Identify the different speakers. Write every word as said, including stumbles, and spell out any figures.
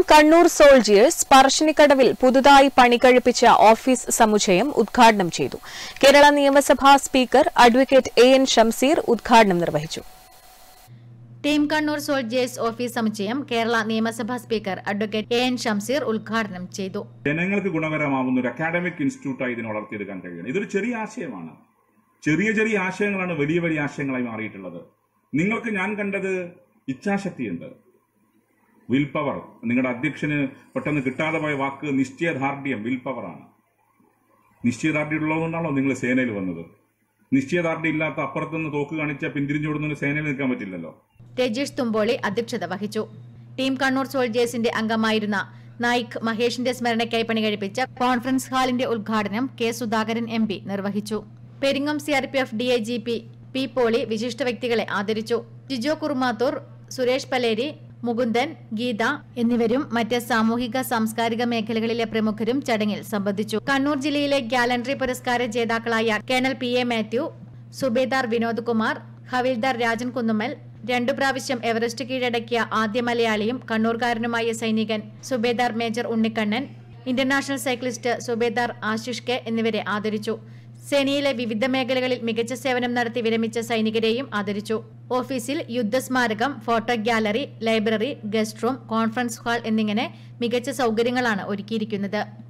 Speaker 1: Kannur soldiers പറശ്ശിനിക്കടവിൽ പുതുതായി പണികഴിപ്പിച്ച office സമുച്ചയം ഉദ്ഘാടനം ചെയ്തു. കേരള നിയമസഭാ speaker advocate A N Shamseer ഉദ്ഘാടനം നിർവഹിച്ചു.
Speaker 2: ടീം കണ്ണൂർ സോൾജിയേഴ്സ് ഓഫീസ് സമുച്ചയം കേരള നിയമസഭാ speaker advocate A N Shamseer ഉദ്ഘാടനം ചെയ്തു.
Speaker 3: ജനങ്ങൾക്ക് ഗുണകരമാകുന്ന ഒരു അക്കാഡമിക് ഇൻസ്റ്റിറ്റ്യൂട്ടായി ഇതിനെ വളർത്തിയെടുക്കാൻ കഴിയണം. ഇതൊരു ചെറിയ ആശയമാണ്. ചെറിയ ചെറിയ ആശയങ്ങളാണ് വലിയ വലിയ ആശയങ്ങളായി മാറിയിട്ടുള്ളത്. നിങ്ങൾക്ക് ഞാൻ കണ്ടത് ഇച്ഛാശക്തിയുണ്ട്, വിൽ പവർ. നിങ്ങളുടെ അധ്യക്ഷന് പെട്ടെന്ന് കിട്ടാതെ പോയ വാക്ക് നിശ്ചയദാർഢ്യം, വിൽ പവറാണ്. നിശ്ചയദാർഢ്യം ഉള്ളതുകൊണ്ടാണല്ലോ നിങ്ങൾ സേനയിൽ വന്നത്. നിശ്ചയദാർഢ്യം ഇല്ലാത്ത അപ്പുറത്തുനിന്ന് തോക്ക് കാണിച്ച പിന്തിരിഞ്ഞോടുന്ന സേനയിൽ നിൽക്കാൻ പറ്റില്ലല്ലോ.
Speaker 2: രജീഷ് തുമ്പോളി അധ്യക്ഷത വഹിച്ചു. ടീം കണ്ണൂർ സോൾജിയേഴ്സിന്റെ അംഗമായിരുന്ന നായിക് മഹേഷിന്റെ സ്മരണയ്ക്കായി പണികഴിപ്പിച്ച കോൺഫറൻസ് ഹാളിന്റെ ഉദ്ഘാടനം കെ സുധാകരൻ എം പി നിർവഹിച്ചു. Peringom C R P F D I G P P Poly വിശിഷ്ട വ്യക്തികളെ ആദരിച്ചു. ജിജോ കുറുമാത്തൂർ, സുരേഷ് പലേരി, മുകുന്ദൻ, ഗീത എന്നിവരും മറ്റ് സാമൂഹിക സാംസ്കാരിക മേഖലകളിലെ പ്രമുഖരും ചടങ്ങിൽ സംബന്ധിച്ചു. കണ്ണൂർ ജില്ലയിലെ ഗാലൻട്രി പുരസ്കാര ജേതാക്കളായ colonel P A Mathew, Subedar Vinod Kumar, Havildar Rajan Kunnummal, രണ്ടു പ്രാവശ്യം എവറസ്റ്റ് കീഴടക്കിയ ആദ്യ മലയാളിയും കണ്ണൂർക്കാരനുമായ സൈനികൻ Subedar major Unnikannan, international cyclist Subedar Ashish K എന്നിവരെ ആദരിച്ചു. സേനയിലെ വിവിധ മേഖലകളിൽ മികച്ച സേവനം നടത്തി വിരമിച്ച സൈനികരെയും ആദരിച്ചു. ഓഫീസിൽ യുദ്ധസ്മാരകം, photo gallery, library, guest room, conference hall എന്നിങ്ങനെ മികച്ച സൗകര്യങ്ങളാണ് ഒരുക്കിയിരിക്കുന്നത്.